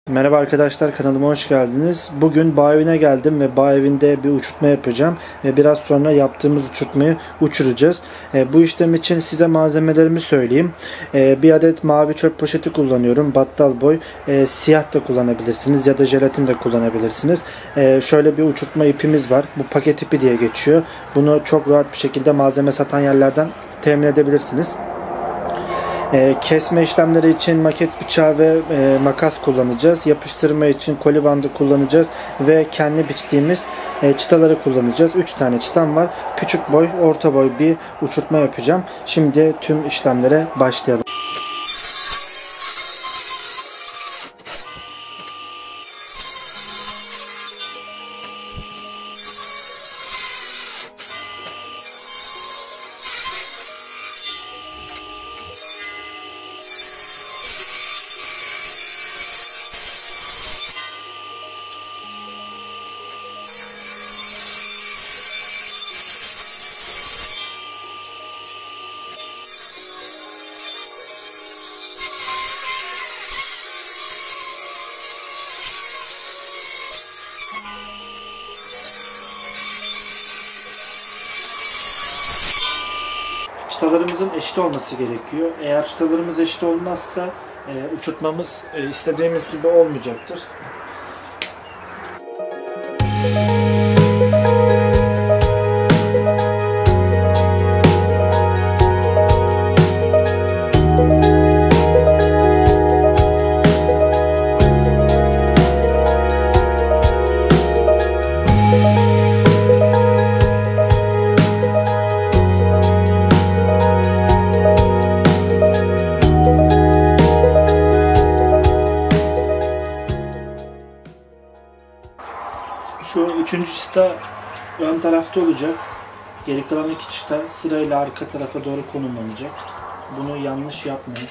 Merhaba arkadaşlar, kanalıma hoş geldiniz. Bugün bağ evine geldim ve bağ evinde bir uçurtma yapacağım ve biraz sonra yaptığımız uçurtmayı uçuracağız. Bu işlem için size malzemelerimi söyleyeyim. Bir adet mavi çöp poşeti kullanıyorum, battal boy. Siyah da kullanabilirsiniz ya da jelatin de kullanabilirsiniz. Şöyle bir uçurtma ipimiz var. Bu paket ipi diye geçiyor. Bunu çok rahat bir şekilde malzeme satan yerlerden temin edebilirsiniz. Kesme işlemleri için maket bıçağı ve makas kullanacağız. Yapıştırma için koli bandı kullanacağız ve kendi biçtiğimiz çıtaları kullanacağız. 3 tane çıtam var. Küçük boy, orta boy bir uçurtma yapacağım. Şimdi tüm işlemlere başlayalım. Çıtalarımızın eşit olması gerekiyor. Eğer çıtalarımız eşit olmazsa uçurtmamız istediğimiz gibi olmayacaktır. Şu üçüncü çıta ön tarafta olacak. Geri kalan iki çıta sırayla arka tarafa doğru konumlanacak. Bunu yanlış yapmayın.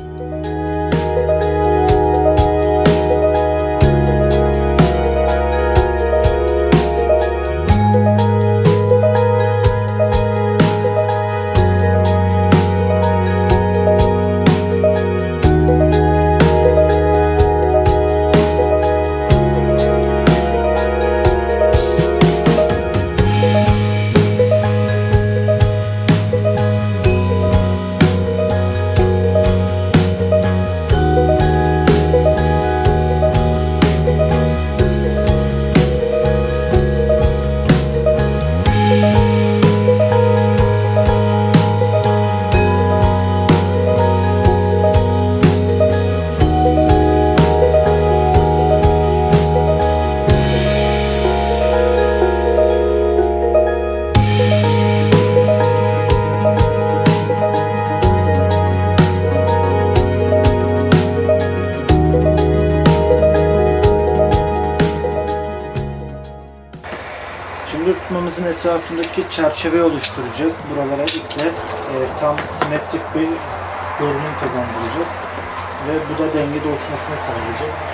Şimdi uçurtmamızın etrafındaki çerçeveyi oluşturacağız. Buralara iple tam simetrik bir görünüm kazandıracağız. Ve bu da dengede uçmasını sağlayacak.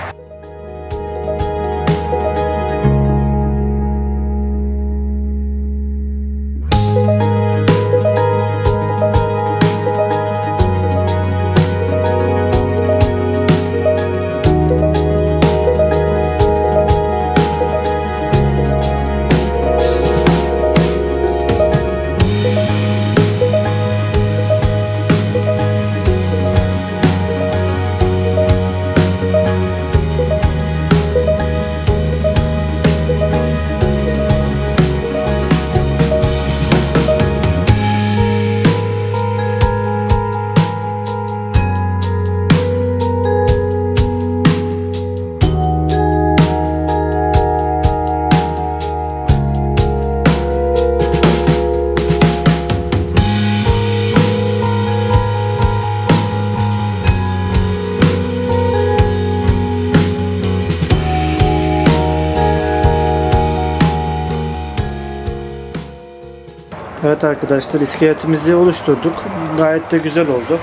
Evet arkadaşlar, iskeletimizi oluşturduk. Gayet de güzel oldu.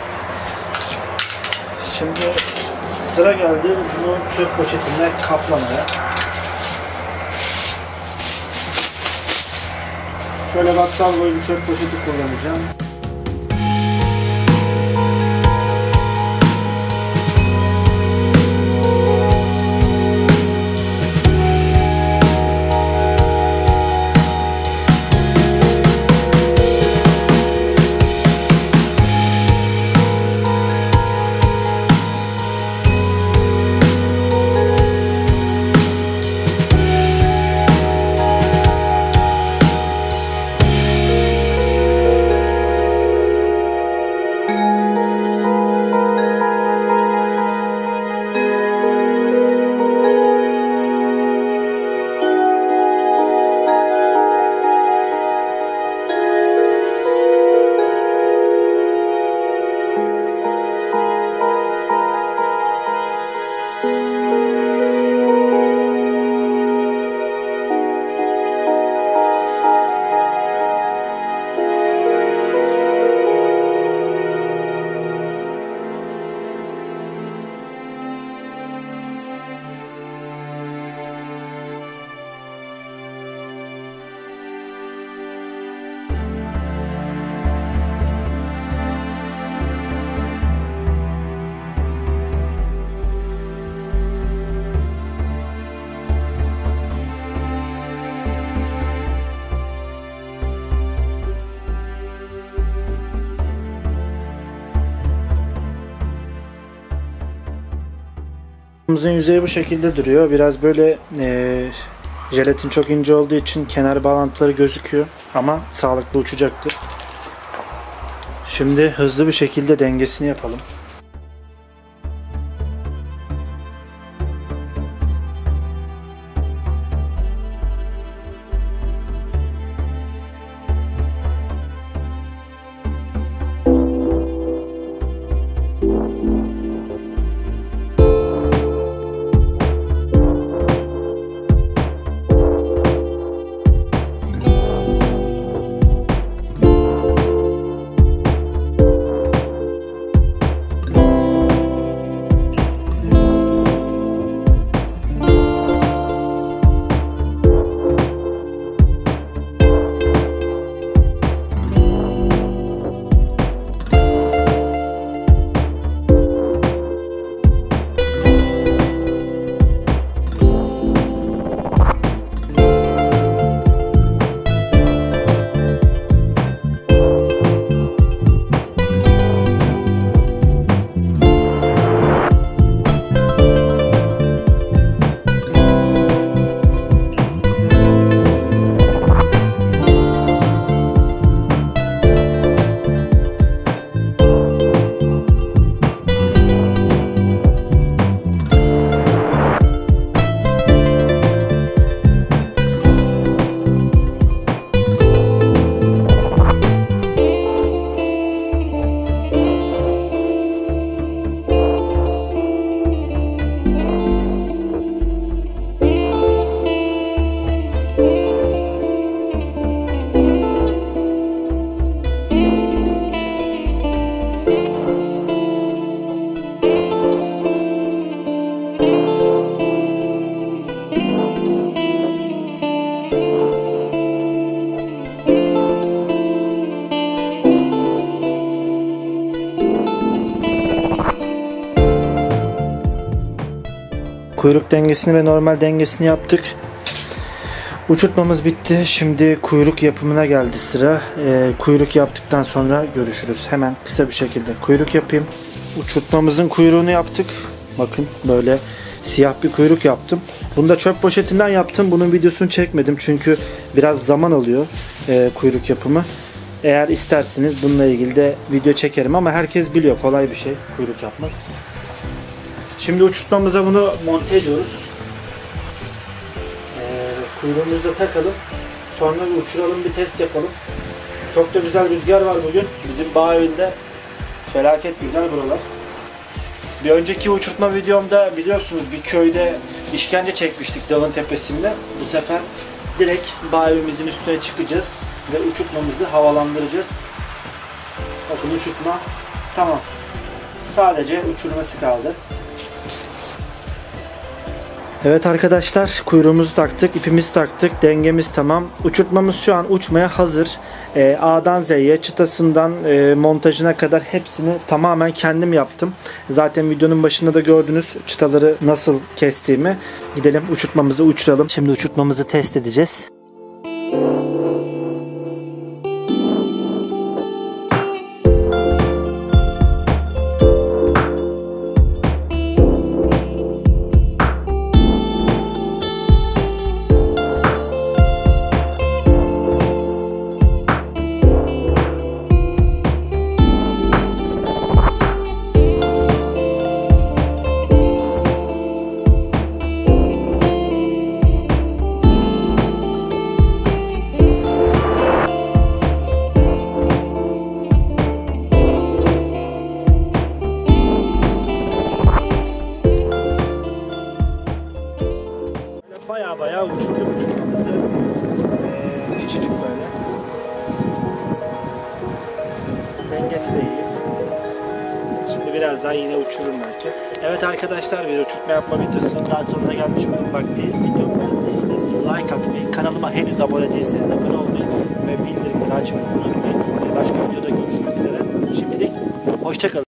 Şimdi sıra geldi bunu çöp poşetine kaplamaya. Şöyle battal boyu bir çöp poşeti kullanacağım. Uçurtmamızın yüzeyi bu şekilde duruyor. Biraz böyle jelatin çok ince olduğu için kenar bağlantıları gözüküyor. Ama sağlıklı uçacaktır. Şimdi hızlı bir şekilde dengesini yapalım. Kuyruk dengesini ve normal dengesini yaptık. Uçurtmamız bitti. Şimdi kuyruk yapımına geldi sıra. Kuyruk yaptıktan sonra görüşürüz. Hemen kısa bir şekilde kuyruk yapayım. Uçurtmamızın kuyruğunu yaptık. Bakın böyle siyah bir kuyruk yaptım. Bunu da çöp poşetinden yaptım. Bunun videosunu çekmedim çünkü biraz zaman alıyor kuyruk yapımı. Eğer isterseniz bununla ilgili de video çekerim ama herkes biliyor, kolay bir şey kuyruk yapmak. Şimdi uçurtmamıza bunu monte ediyoruz. Kuyruğumuzu da takalım. Sonra uçuralım, bir test yapalım. Çok da güzel rüzgar var bugün. Bizim bağ evinde felaket güzel buralar. Bir önceki uçurtma videomda biliyorsunuz bir köyde işkence çekmiştik dağın tepesinde. Bu sefer direkt bağ evimizin üstüne çıkacağız ve uçurtmamızı havalandıracağız. Bakın uçurtma tamam. Sadece uçurması kaldı. Evet arkadaşlar, kuyruğumuzu taktık, ipimizi taktık, dengemiz tamam. Uçurtmamız şu an uçmaya hazır. A'dan Z'ye, çıtasından montajına kadar hepsini tamamen kendim yaptım. Zaten videonun başında da gördünüz çıtaları nasıl kestiğimi. Gidelim uçurtmamızı uçuralım. Şimdi uçurtmamızı test edeceğiz. Bayağı uçurduk uçurtmamızı. Küçücük böyle. Dengesi de iyi. Şimdi birazdan yine uçururum belki. Evet arkadaşlar, bir uçurtma yapma videosunun daha sonuna gelmiş bulunmaktayız. Videomu beğendiyseniz like atmayı, kanalıma henüz abone değilseniz abone olmayı ve bildirimleri açmayı unutmayın. Başka videoda görüşmek üzere. Şimdilik hoşça kalın.